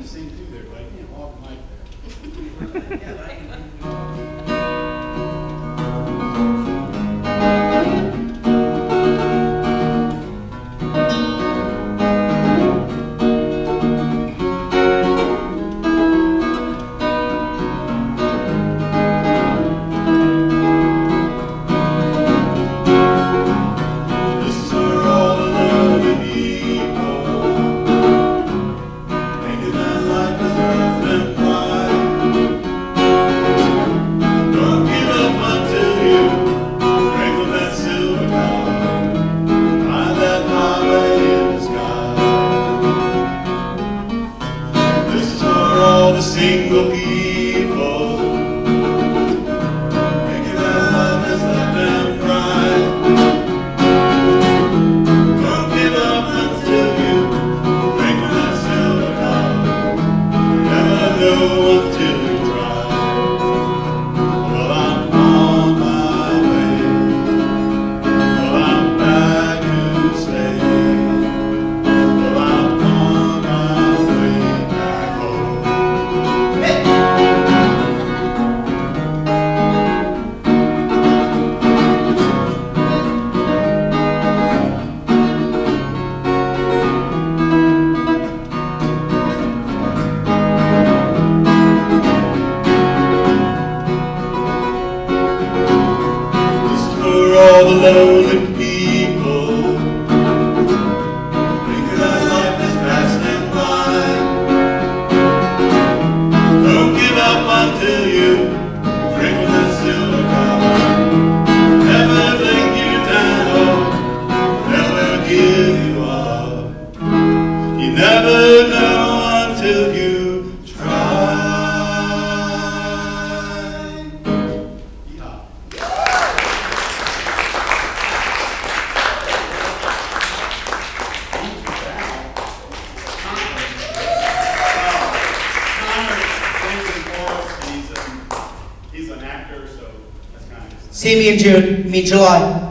sing too there, but I can't hold the mic there. Single people, thinking that love has left them cry. Don't give up until you drink from that silver cup. Never know until you try. Well, I'm on my way. Well, I'm back to stay. Well, I'm on my way back home. All the lonely people thinking that life has passed them by. Don't give up until you drink from that silver cup. Never think you down, never give you up. You never know until you try. He's an actor, so that's kind of... See me in June, meet July.